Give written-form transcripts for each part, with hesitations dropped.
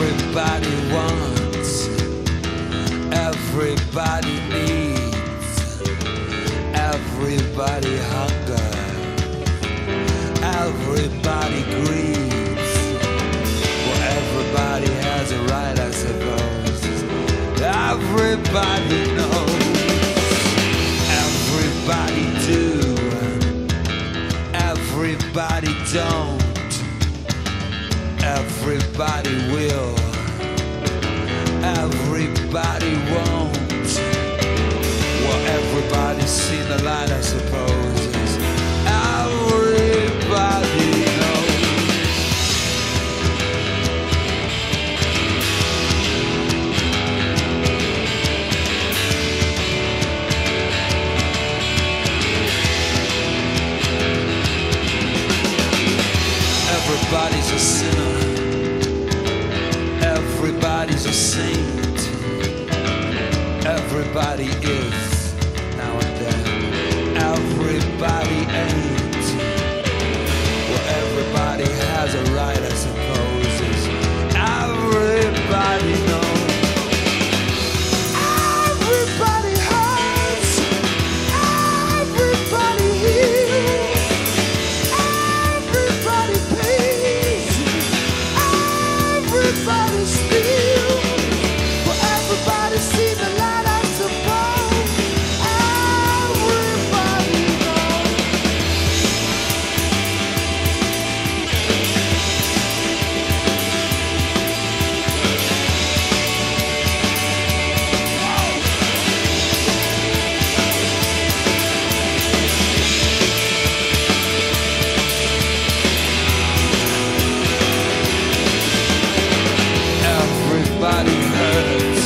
Everybody wants, everybody needs, everybody hunger, everybody grieves. Well, everybody has a right, I suppose. Everybody knows, everybody do, everybody don't. Everybody will, everybody won't. Well, everybody's seen the light, I suppose. Everybody knows. Everybody's a sinner, everybody's a saint, everybody is now and then, everybody ain't. Well, everybody has a right, I suppose. Everybody knows, everybody hurts, everybody heals, everybody pays, everybody steals. Well, everybody see the light, I suppose. Everybody knows. Everybody hurts,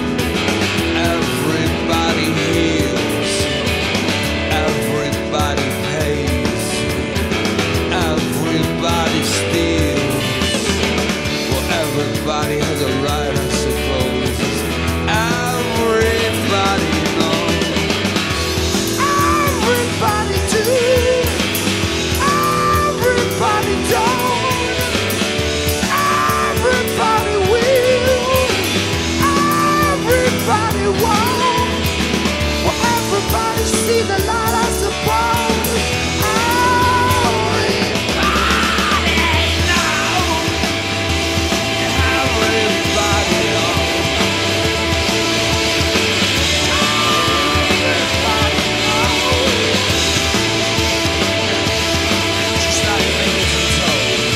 everybody heals, everybody pays, everybody steals. Well, everybody has a right, I suppose. Everybody knows, everybody do, everybody don't, everybody will, everybody won't. Well, everybody see the light, I suppose. Everybody knows, everybody knows, everybody knows. Just like fingers and toes.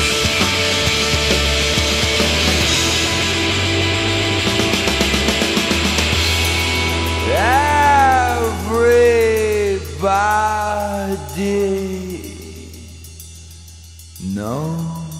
Everybody knows.